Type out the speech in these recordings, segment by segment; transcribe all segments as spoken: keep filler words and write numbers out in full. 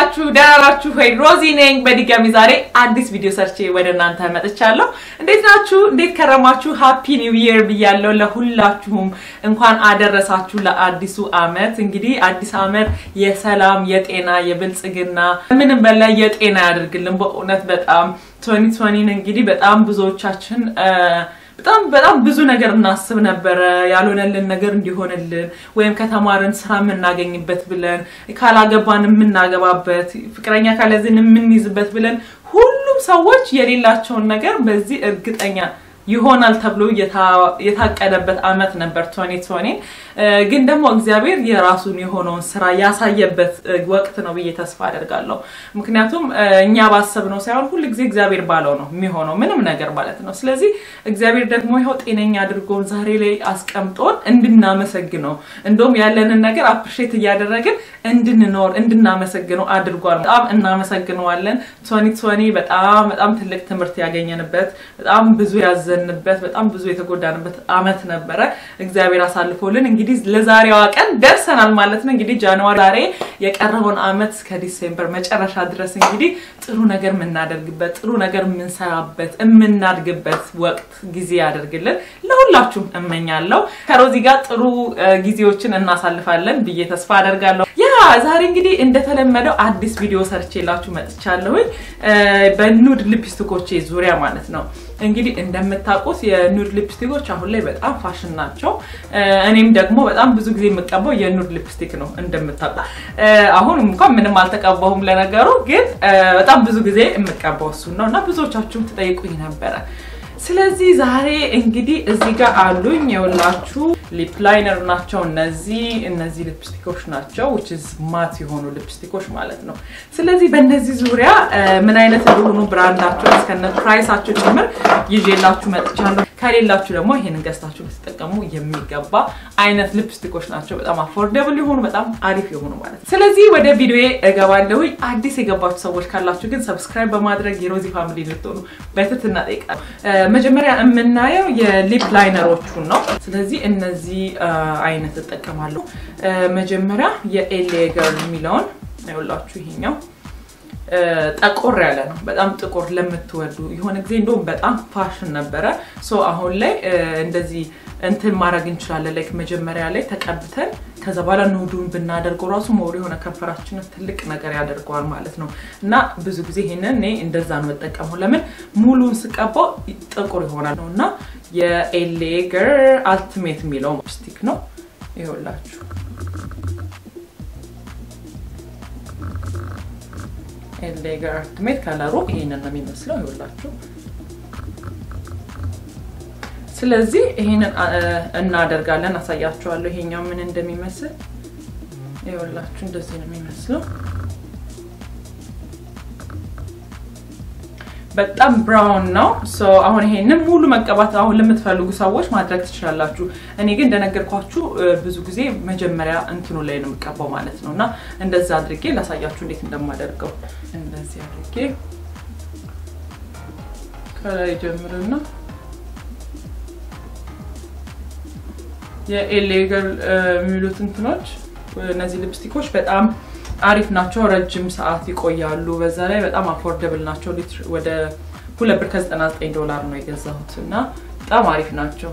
ናችሁ ደህና ናችሁ ወይ ሮዚ ነኝ በድጋሚ ዛሬ አዲስ ቪዲዮ ሰርቼ ወደ እናንተ መጥቻለሁ እንዴት ናችሁ እንዴት ከረማችሁ ሃፒ ኒው ኢየር ብያለሁ ለሁላችሁም እንኳን አደረሳችሁ ለአዲሱ አመት እንግዲህ አዲስ አመት የሰላም የጤና የብልጽግና ምንም በላይ የጤና ያድርግልን በእውነት በጣም twenty twenty እንግዲህ በጣም ብዙዎቻችን በጣም በጣም ብዙ ነገር እናስብ ነበር ያልሆነልን ነገር እንዲሆንልን ወይም ከተማረን ስራ ምናገኝበት ብለን ካላገባን ምናገባበት ፍቅረኛ ካለዝን ምንይዝበት ብለን ሁሉም ሰዎች የሌላቸው ነገር በዚህ እርግጠኛ ይሆናል ተብሎ የታቀደበት አመት ነበር twenty twenty ግን ደግሞ እግዚአብሔር የራሱን የሆነውን ስራ ያሳየበት ወቅት ነው ብዬ ተስፋ አደርጋለሁ ምክንያቱም እኛ ባሰብነው ሳይሆን ሁሉ ጊዜ እግዚአብሔር ባለው ነው የሚሆነው ምንም ነገር ማለት ነው ስለዚህ እግዚአብሔር ደግሞ ይሄው ጤነኛ አድርጎን ዛሬ ላይ አስቀምጦን እንድናመሰግነው እንደውም ያለንን ነገር አፕሪሺየት ያደረግን እንድንኖር እንድናመሰግነው አድርጓል በጣም እናመሰግነዋለን twenty twenty በጣም በጣም ትልቅ ትምህርት ያገኘንበት በጣም ብዙ ያዘንበት በጣም ብዙ የተጎዳንበት አመት ነበር እግዚአብሔር አሳልፎልን እንግዲህ ለዛሬዋ ቀን ደርሰናል ማለት ነው እንግዲህ ጃንዋሪ ዛሬ የቀረበውን አመት እስከ ዲሴምበር መጨረሻ ድረስ እንግዲህ ጥሩ ነገር ምናደርግበት ጥሩ ነገር ምንሰራበት እምናድግበት ወቅት ጊዜ ያደርግልን ለሁላችሁም እመኛለሁ ከሮዚ ጋር ጥሩ ጊዜዎችን እናሳልፋለን ብዬ ተስፋ አደርጋለሁ ያ ዛሬ እንግዲህ እንደተለመደው አዲስ ቪዲዮ ሰርቼላችሁ መጥቻለሁ በኑድ ሊፕስቲኮች ዙሪያ ማለት ነው እንግዲህ እንደምታውቁት የኑድ ሊፕስቲኮች አሁን ላይ በጣም ፋሽን ናቸው እኔም ደግሞ በጣም ብዙ ጊዜ የምቀባው የኑድ ሊፕስቲክ ነው እንደምታውቁ አሁን እንኳን ምንም አልተቀባሁም ለነገሩ ግን በጣም ብዙ ጊዜ የምቀባው እሱ ነውና ብዙዎቻችሁ ተጠይቁኝ ነበር ስለዚህ ዛሬ እንግዲህ እዚህ ጋር አሉኝ የውላችሁ ሊፕ ላይነር ናቸው እነዚህ እነዚህ ሊፕስቲኮች ናቸው which is ማት የሆኑ ሊፕስቲኮች ማለት ነው ስለዚህ በእነዚህ ዙሪያ ምን አይነት እንደሆኑ ብራንዳቸው እስከነ ፕራይሳቸው ጭምር ይዤላችሁ መጥቻለሁ ከሌላችሁ ደግሞ ይሄንን ገዝታችሁ ልትጠቀሙ የሚገባ አይነት ሊፕስቲኮች ናቸው በጣም አፎርደብል የሆኑ በጣም አሪፍ የሆኑ ማለት ነው ስለዚህ ወደ ቪዲዮዬ እገባለሁ አዲስ የገባችሁ ሰዎች ካላችሁ ግን ሰብስክራይብ በማድረግ የሮዚ ፋሚሊ ልትሆኑ በትህትና እጠይቃለሁ መጀመሪያ የምናየው የሊፕ ላይነሮቹን ነው ስለዚህ እነዚህ አይነት ተጠቀማለሁ መጀመሪያ የኤልኤ ገርል የሚለውን አይውላችሁ ይሄኛው ጠቆር ያለ ነው በጣም ጥቁር ለምትወዱ የሆነ ጊዜ እንደውም በጣም ፋሽን ነበር ሶ አሁን ላይ እንደዚህ እንትን ማድረግ እንችላለን ላይክ መጀመሪያ ላይ ተቀብተን ከዛ በኋላ ኑዱን ብናደርገው ራሱ ሞሪ ሆነ ከንፈራችንን ትልቅ ነገር ያደርጋል ማለት ነው እና ብዙ ጊዜ ይሄንን እኔ እንደዛ ነው ተጠቀመው ለምን ሙሉን ስቀባው ጥቁር ይሆናል ነውና የኤልኤ ገርል አልቲሜት የሚለው ሊፕስቲክ ነው ይኸውላችሁ ኤልኤ ገርል አልቲሜት ከለሩ ይሄንን ነው የሚመስለው ይኸውላችሁ ስለዚህ ይሄንን እናደርጋለን አሳያችኋለሁ ይሄኛው ምን እንደሚመስል ይኸውላችሁ እንደዚህ ነው የሚመስለው በጣም ብራውን ነው ሶ አሁን ይሄንን ሙሉ መቀባት አሁን ለምትፈልጉ ሰዎች ማድረግ ትችላላችሁ እኔ ግን እንደነገርኳችሁ ብዙ ጊዜ መጀመሪያ እንትኑ ላይ ነው መቀባው ማለት ነውና እንደዛ አድርጌ ላሳያችሁ እንዴት እንደማደርገው እንደዚህ አድርጌ ከላይ ጀምርና የኤልኤ ገርል የሚሉት እንትኖች እነዚህ ሊፕስቲኮች በጣም አሪፍ ናቸው ረጅም ሰዓት ይቆያሉ በዛ ላይ በጣም አፎርደብል ናቸው ወደ two ብር ከዘጠና ዘጠኝ ዶላር ነው የገዛሁትና በጣም አሪፍ ናቸው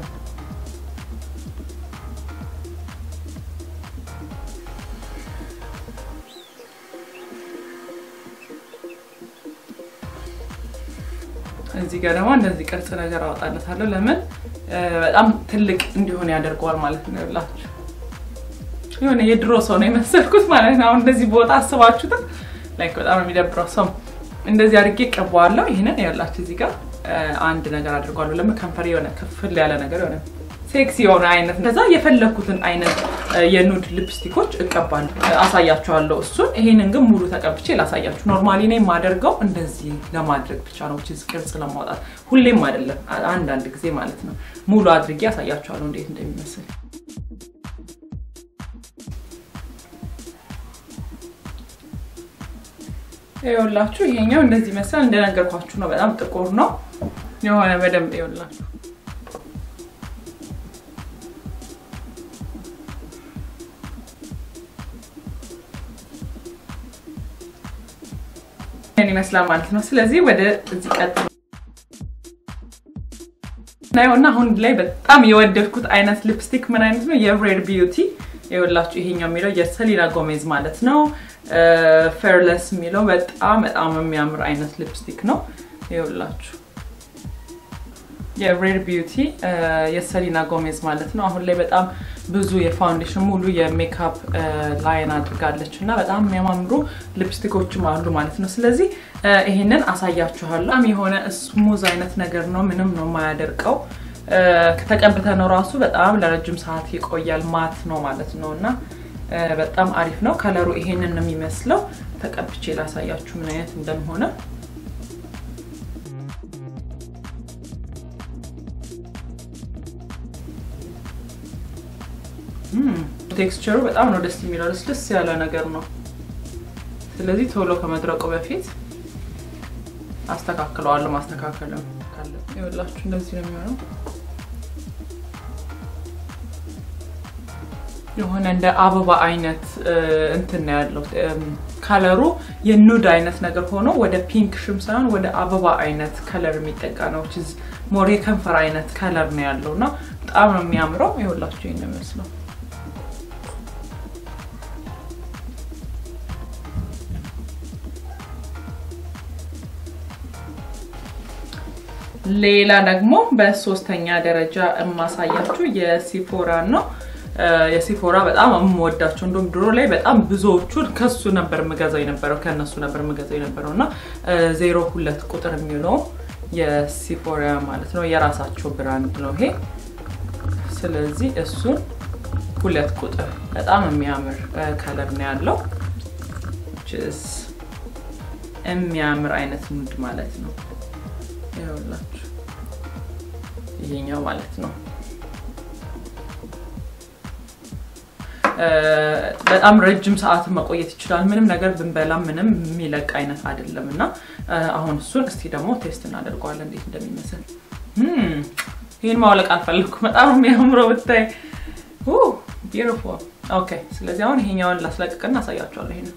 እዚህ ጋር ደግሞ እንደዚህ ቅርጽ ነገር አወጣለታለሁ ለምን በጣም ትልቅ እንዲሆን ያደርጋል ማለት ነው ይላችሁ የሆነ የድሮ ሰው ነው የመሰልኩት ማለት ነው አሁን እንደዚህ ቦታ አስባችሁት ላይክ በጣም የሚደብረው ሰው እንደዚህ አድርጌ ቀባዋለሁ ይሄንን ያላችሁ እዚህ ጋር አንድ ነገር አድርጓለሁ ለምን ከንፈር የሆነ ከፍል ያለ ነገር የሆነ ሴክሲ የሆነ አይነት ከዛ የፈለኩትን አይነት የኑድ ሊፕስቲኮች እቀባለሁ አሳያችኋለሁ እሱን ይሄንን ግን ሙሉ ተቀብቼ ላሳያችሁ ኖርማሊ ነኝ ማደርገው እንደዚህ ለማድረግ ብቻ ነው እቺ ቅርጽ ለማውጣት ሁሌም አይደለም አንድ አንድ ጊዜ ማለት ነው ሙሉ አድርጌ አሳያችኋለሁ እንዴት እንደሚመስል ይኸውላችሁ ይሄኛው እንደዚህ መሰል እንደነገርኳችሁ ነው በጣም ጥቁር ነው የሆነ በደንብ ይኸውላችሁ ይሄንን ይመስላል ማለት ነው ስለዚህ ወደ እዚህ ቀጥ ናይውና አሁን ላይ በጣም የወደድኩት አይነት ሊፕስቲክ ምን አይነት ነው የሬድ ቢዩቲ ይኸውላችሁ ይሄኛው የሚለው የሰሊና ጎሜዝ ማለት ነው ፌርለስ የሚለው በጣም በጣም የሚያምር አይነት ሊፕስቲክ ነው ይኸውላችሁ የሬድ ቢዩቲ የሰሊና ጎሜዝ ማለት ነው አሁን ላይ በጣም ብዙ የፋውንዴሽን ሙሉ የሜካፕ ላይን አድርጋለችና በጣም የሚያማምሩ ሊፕስቲኮችም አሉ ማለት ነው ስለዚህ ይሄንን አሳያችኋለሁ አም የሆነ ስሙዝ አይነት ነገር ነው ምንም ነው ማያደርቀው ከተቀበተ ነው ራሱ በጣም ለረጅም ሰዓት ይቆያል ማት ነው ማለት ነውና በጣም አሪፍ ነው ከለሩ ይሄንን ነው የሚመስለው ተቀብቼ ላሳያችሁ ምን አይነት እንደሆነ hm ቴክስቸሩ በጣም ነው ደስ የሚለው ደስ ያለ ነገር ነው ስለዚህ ቶሎ ከመድረቁ በፊት አስተካክለዋለሁ ማስተካከለም ካለ ይኸውላችሁ እንደዚህ ነው የሚሆነው የሆነ እንደ አበባ አይነት እንትን ያለው ከለሩ የኑድ አይነት ነገር ሆኖ ወደ ፒንክ ሽም ሳይሆን ወደ አበባ አይነት ከለር የሚጠጋ ነው which is more የከንፈር አይነት ከለር ነው ያለውና በጣም ነው የሚያምረው ይኸውላችሁ ይሄን ነው የሚመስለው ሌላ ደግሞ በሶስተኛ ደረጃ ማሳያችሁ የሲፎራ ነው የሲፎራ በጣም አምወዳቸው እንደም ድሮ ላይ በጣም ብዙዎቹን ከሱ ነበር መጋዛው የነበረው ከነሱ ነበር መጋዛው የነበረውና ዜሮ ሁለት ቁጥር የሚለው የሲፎራ ማለት ነው የራሳቸው ብራንድ ነው ይሄ ስለዚህ እሱን ሁለት ቁጥር በጣም የሚያምር ከለር ነው ያለው ቺስ የሚያምር አይነት ኑድ ማለት ነው ይኸውላችሁ ይሄኛው ማለት ነው በጣም ረጅም ሰዓት መቆየት ይችላል ምንም ነገር ብንበላ ምንም የሚለቅ አይነት አይደለምና አሁን እሱን እስቲ ደግሞ ቴስት እናደርጋለን እንዴት እንደሚመስል hm ይሄን ማውለቅ አልፈልኩም በጣም የሚያምረው ብታይ ኦ ቢዩቲፉል ኦኬ ስለዚህ አሁን ይሄኛውን ላስለቅቅና አሳያችኋለሁ ይሄን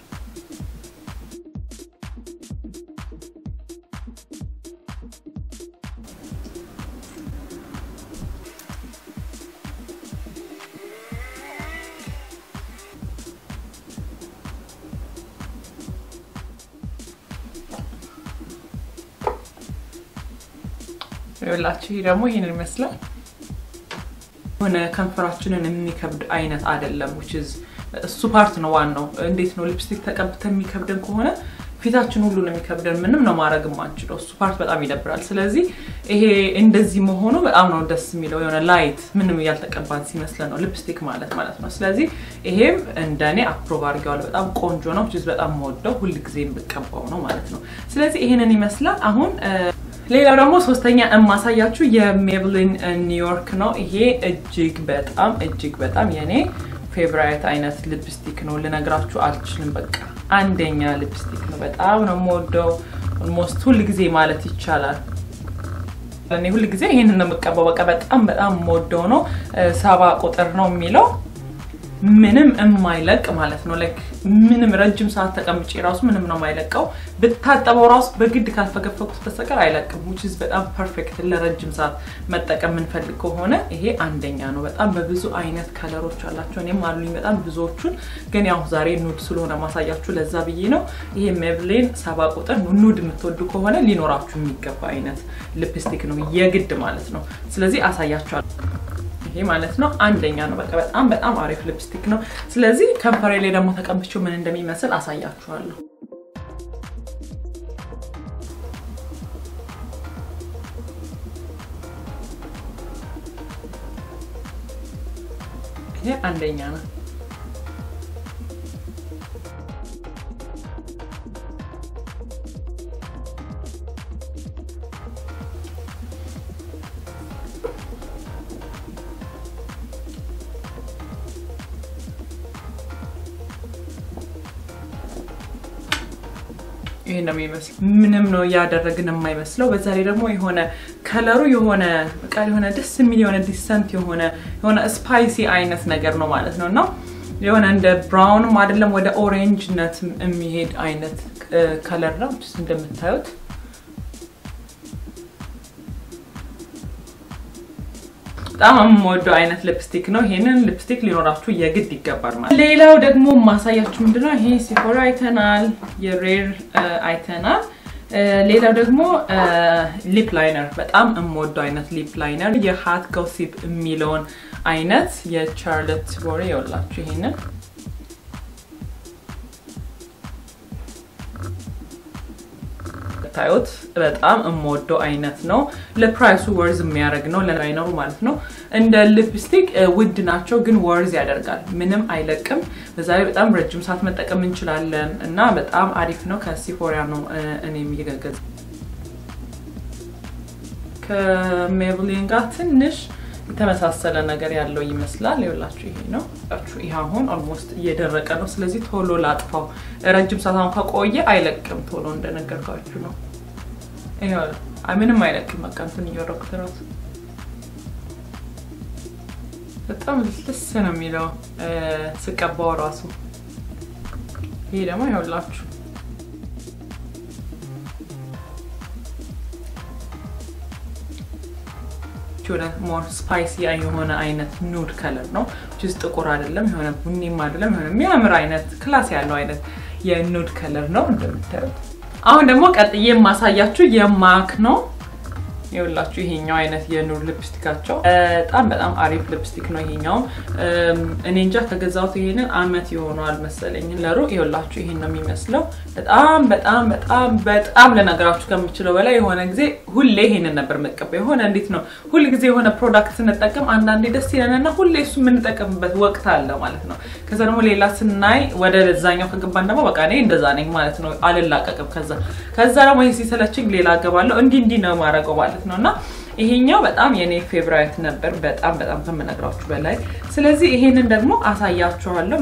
ይኸውላችሁ ደግሞ ይሄንን ይመስላል ሆነ ከንፈራችንን የሚከብድ አይነት አይደለም which is እሱ ፓርት ነው ዋናው እንዴት ነው ሊፕስቲክ ተቀብተን የሚከብደን ከሆነ ፊታችን ሁሉ ነው የሚከብደን ምንም ነው ማድረግ ማንችለው እሱ ፓርት በጣም ይደብራል ስለዚህ ይሄ እንደዚህ መሆኑ በጣም ነው ደስ የሚለው የሆነ ላይት ምንም ያልተቀባን ሲመስለን ነው ሊፕስቲክ ማለት ማለት ነው ስለዚህ ይሄም እንደኔ አፕሮቭ አድርጌዋለሁ በጣም ቆንጆ ነው which is በጣም ወደው ሁሉ ጊዜም በቀባው ነው ማለት ነው ስለዚህ ይሄንን ይመስላል አሁን ሌላው ደግሞ ሶስተኛ እማሳያችሁ የሜብሊን ኒውዮርክ ነው ይሄ እጅግ በጣም እጅግ በጣም የኔ ፌቨራይት አይነት ሊፕስቲክ ነው ልነግራችሁ አልችልም በቃ አንደኛ ሊፕስቲክ ነው በጣም ነው የምወደው almost ሁሉ ጊዜ ማለት ይቻላል ለኔ ሁሉ ጊዜ ይሄንን ነው የምቀባው በቃ በጣም በጣም የምወደው ነው ሰባ ቁጥር ነው የሚለው ምንም የማይለቅ ማለት ነው like ምንም ረጅም ሰዓት ተቀምጬ ራሱ ምንም ነው የማይለቀው ብታጠበው ራሱ በግድ ካልፈገፈኩት በስተቀር አይለቅም which is በጣም ፐርፌክት ለረጅም ሰዓት መጠቀም እንፈልግ ከሆነ ይሄ አንደኛ ነው በጣም በብዙ አይነት ከለሮች አላቸው እኔም አሉኝ በጣም ብዙዎቹን ግን ያው ዛሬ ኑድ ስለሆነ ማሳያችሁ ለዛ ብዬ ነው ይሄ ሜብሊን ሰባ ቁጥር ኑድ የምትወዱ ከሆነ ሊኖራችሁ የሚገባ አይነት ሊፕስቲክ ነው የግድ ማለት ነው ስለዚህ አሳያችኋለሁ ይሄ ማለት ነው አንደኛ ነው በቃ በጣም በጣም አሪፍ ሊፕስቲክ ነው ስለዚህ ከንፈሬ ላይ ደግሞ ተቀብቼው ምን እንደሚመስል አሳያችኋለሁ ይሄ አንደኛ ነው ይሄ ነው የሚመስል ምንም ነው ያደረግን የማይመስለው በዛሬ ደግሞ የሆነ ከለሩ የሆነ በቃ የሆነ ደስ የሚል የሆነ ዲሰንት የሆነ የሆነ ስፓይሲ አይነት ነገር ነው ማለት ነውና የሆነ እንደ ብራውን አይደለም ወደ ኦሬንጅነት የሚሄድ አይነት ከለር ነው እንደምታዩት በጣም የምወደው አይነት ሊፕስቲክ ነው ይሄንን ሊፕስቲክ ሊኖራችሁ የግድ ይገባል ማለት ሌላው ደግሞ ማሳያችሁ ምንድነው ይሄ ሲፎራ አይተናል የሬር አይተናል ሌላው ደግሞ ሊፕ ላይነር በጣም የምወደው አይነት ሊፕ ላይነር የሃት ጎሲፕ የሚለውን አይነት የቻርሎት ቲልበሪ ያላችሁ ይሄንን ታዩት በጣም የምወደው አይነት ነው ለፕራይሱ ወርዝ የሚያደርግ ነው ለላይነሩ ማለት ነው እንደ ሊፕስቲክ ውድ ናቸው ግን ወርዝ ያደርጋል ምንም አይለቅም በዛሬ በጣም ረጅም ሰዓት መጠቀም እንችላለን እና በጣም አሪፍ ነው ከሲፎራ ነው እኔ የሚገገዝ ከሜብሊን ጋር ትንሽ ተመሳሰለ ነገር ያለው ይመስላል ይወላችሁ ይሄ ነው አቹ ይሄ አሁን almost እየደረቀ ነው ስለዚህ ቶሎ ላጥፋው ረጅም ሰዓት እንኳን ከቆየ አይለቅም ቶሎ እንደነገርኳችሁ ነው ይሄው ምንም አይለቅም ማካንቱን እየወረኩት ነው በጣም ደስ ነው የሚለው ስቀባው ራሱ ይሄ ደግሞ ይወላችሁ የሆነ more spicy የሆነ አይነት nude color ነው just ጥቁር አይደለም የሆነ ቡኒም አይደለም የሆነ የሚያምር አይነት ክላስ ያለው አይነት የnude color ነው እንደምታዩት አሁን ደግሞ ቀጥዬ ማሳያችሁ የማክ ነው ይኸውላችሁ ይሄኛው አይነት የኑድ ሊፕስቲካቸው በጣም በጣም አሪፍ ሊፕስቲክ ነው ይሄኛው እኔ እንጃ ከገዛሁት ይሄንን አመት ይሆናል መሰለኝ ለሩ ይኸውላችሁ ይሄን ነው የሚመስለው በጣም በጣም በጣም በጣም ለነገራችሁ ከምችለው በላይ የሆነ ጊዜ ሁሌ ይሄንን ነበር መቀበል የሆነ እንዴት ነው ሁሉ ጊዜ የሆነ ፕሮዳክት ስንጠቀም አንዳንዴ ደስ ይለናልና ሁሌ እሱ የምንጠቀምበት ወቅት አለ ማለት ነው ከዛ ደግሞ ሌላ ስናይ ወደ ለዛኛው ከገባን ደግሞ በቃ እኔ እንደዛ ነኝ ማለት ነው አልላቀቅም ከዛ ከዛ ደግሞ ይሄ ሲሰለችኝ ሌላ አገባለሁ እንዲ እንዲ ነው ማረገው ማለት ነውና ይሄኛው በጣም የኔ ፌቨራይት ነበር በጣም በጣም ከመነግራችሁ በላይ ስለዚህ ይሄንን ደግሞ አሳያችኋለሁ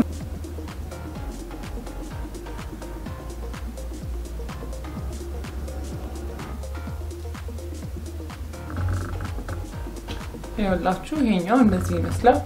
ይኸውላችሁ ይሄኛው እንደዚህ ይመስላል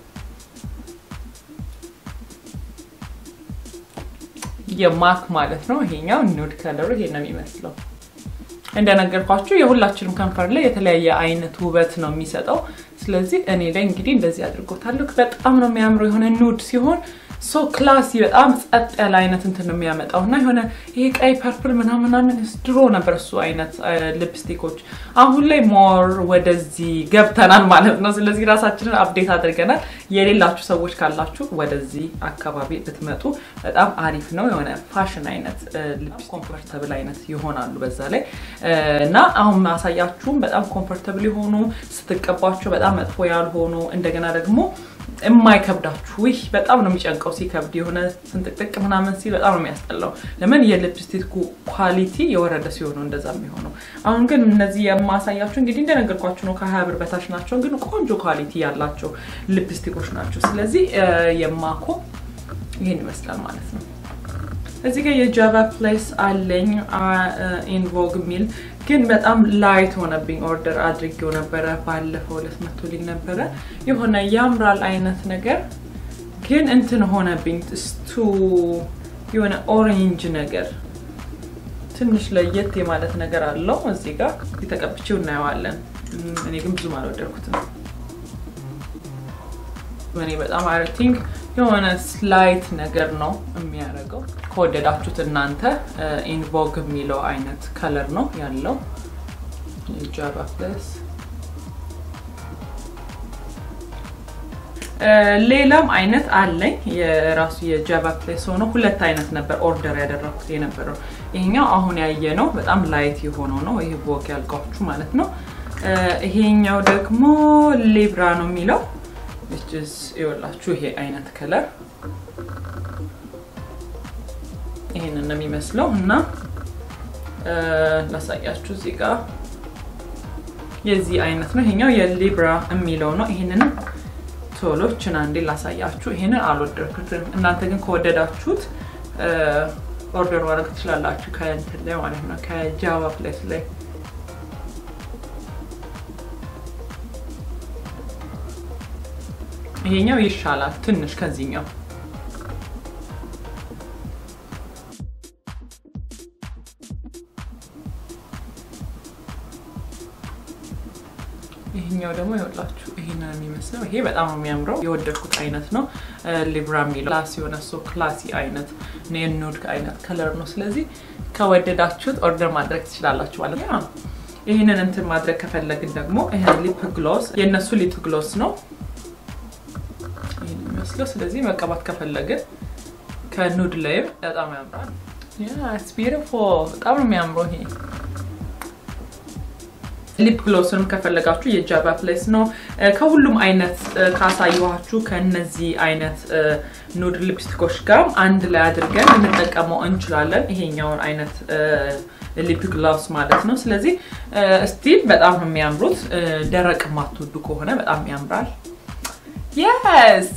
የማክ ማለት ነው ይሄኛው ኑድ ከለር ይሄ ነው የሚመስለው እንደነገርኳችሁ የሁላችንም ከንፈር ላይ የተለያየ አይነት ውበት ነው የሚሰጠው ስለዚህ እኔ ላይ እንግዲህ እንደዚህ አድርጎታል በጣም ነው የሚያምረው የሆነ ኑድ ሲሆን so classy በጣም ጸጥ ያለ አይነት እንትን ነው የሚያመጣውና የሆነ ይሄ ቀይ ፐርፕል ምናምን ምናምን ድሮ ነበር እሱ አይነት ሊፕስቲኮች አሁን ላይ ሞር ወደዚህ ገብተናል ማለት ነው ስለዚህ ራሳችንን አፕዴት አድርገናል የሌላችሁ ሰዎች ካላችሁ ወደዚህ አካባቢ ብትመጡ በጣም አሪፍ ነው የሆነ ፋሽን አይነት ሊፕስቲክ ኮምፎርታብል አይነት ይሆናሉ በዛ ላይ እና አሁን ማሳያችሁም በጣም ኮምፎርታብል ይሆኑ ስትቀባቸው በጣም መጥፎ ያልሆኑ እንደገና ደግሞ የማይከብዳችሁ ይህ በጣም ነው የሚጨንቀው ሲከብድ የሆነ ስንጥቅጥቅ ምናምን ሲል በጣም ነው የሚያስጠላው ለምን የሊፕስቲኩ ኳሊቲ የወረደ ሲሆን እንደዛ የሚሆነው አሁን ግን እነዚህ የማሳያችሁ እንግዲህ እንደነገርኳችሁ ነው ከ20 ብር በታች ናቸው ግን ቆንጆ ኳሊቲ ያላቸው ሊፕስቲኮች ናቸው ስለዚህ የማኮ ይሄን ይመስላል ማለት ነው እዚህ ጋር የጃቫ ፕሌስ አለኝ ኢን ቮግ ሚል ግን በጣም ላይት ሆነብኝ ኦርደር አድርጌው ነበር ባለፈው ሁለት መቶ ሊግ ነበር የሆነ ያምራል አይነት ነገር ግን እንትን ሆነብኝ ስቱ የሆነ ኦሬንጅ ነገር ትንሽ ለየት የማለት ነገር አለው እዚህ ጋር ተቀብቼው እናየዋለን እኔ ግን ብዙ አልወደድኩትም እኔ በጣም አይ ቲንክ የሆነ ስላይት ነገር ነው የሚያደርገው ከወደዳችሁት እናንተ ኢን ቮግ የሚለው አይነት ከለር ነው ያለው የጃቫ ፕለስ ሌላም አይነት አለኝ የራሱ የጃቫ ፕለስ ሆኖ ሁለት አይነት ነበር ኦርደር ያደረኩት የነበረው ይሄኛው አሁን ያየነው በጣም ላይት የሆነው ነው ይሄ ቮግ ያልኳችሁ ማለት ነው ይሄኛው ደግሞ ሊብራ ነው የሚለው which is ይወላችሁ ይሄ አይነት ከለር ይሄንን ነው የሚመስለው እና ላሳያችሁ እዚህ ጋር የዚህ አይነት ነው ይሄኛው የሊብራ የሚለው ነው ይሄንን ቶሎችን አንዴ ላሳያችሁ ይሄንን አልወደድኩትም እናንተ ግን ከወደዳችሁት ኦርደር ማድረግ ትችላላችሁ ከእንትን ላይ ማለት ነው ከጃቫ ፕሌስ ላይ ይሄኛው ይሻላል ትንሽ ከዚህኛው ይሄኛው ደግሞ ይወላችሁ ይሄንን የሚመስለው ይሄ በጣም የሚያምረው የወደድኩት አይነት ነው ሊብራ ሚል ክላስ የሆነ ሶ ክላሲ አይነት ኑድ አይነት ከለር ነው ስለዚህ ከወደዳችሁት ኦርደር ማድረግ ትችላላችሁ ማለት ነው ይሄንን እንትን ማድረግ ከፈለግን ደግሞ ይሄ ሊፕ ግሎስ የነሱ ሊፕ ግሎስ ነው ይሄን የሚመስለው ስለዚህ መቀባት ከፈለግን ከኑድ ላይ በጣም ያምራል yeah it's beautiful በጣም የሚያምረው ይሄ ሊፕ ግሎስንም ከፈለጋችሁ የጃባ ፕሌስ ነው ከሁሉም አይነት ካሳየኋችሁ ከነዚህ አይነት ኑድ ሊፕስቲኮች ጋር አንድ ላይ አድርገን እንጠቀመው እንችላለን ይሄኛውን አይነት ሊፕ ግሎስ ማለት ነው ስለዚህ ስቲል በጣም የሚያምሩት ደረቅ ማትወዱ ከሆነ በጣም ያምራል yes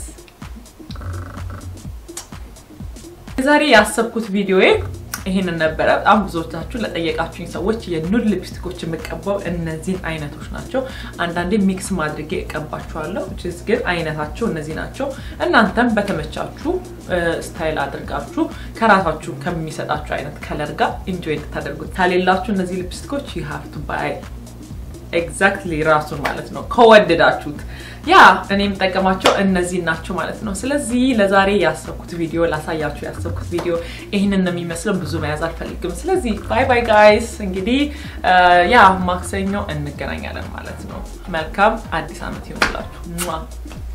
ዛሬ ያሰብኩት ቪዲዮዬ ይሄንን ነበር በጣም ብዙዎቻችሁ ለጠየቃችሁኝ ሰዎች የኑድ ሊፕስቲኮች የምቀባው እነዚህ አይነቶች ናቸው አንዳንዴ ሚክስ ማድረግ እቀባቸዋለሁ which is good አይነታቸው እነዚህ ናቸው እናንተም በተመቻችሁ ስታይል አድርጋችሁ ከራሳችሁ ከሚሰጣችሁ አይነት ከለር ጋር ኢንጆይ ታደርጉት ታሌላችሁ እነዚህ ሊፕስቲኮች you have to buy exactly ራሱን ማለት ነው ከወደዳችሁት ያ እኔም ተጠቀማቸው እነዚህ ናቸው ማለት ነው ስለዚህ ለዛሬ ያሰብኩት ቪዲዮ ላሳያችሁ ያሰብኩት ቪዲዮ ይሄንን ነው የሚመስለው ብዙ መያዝ አልፈልግም ስለዚህ ባይ ባይ ጋይስ እንግዲህ ያ ማክሰኞ እንገናኛለን ማለት ነው መልካም አዲስ አመት ይሁንላችሁ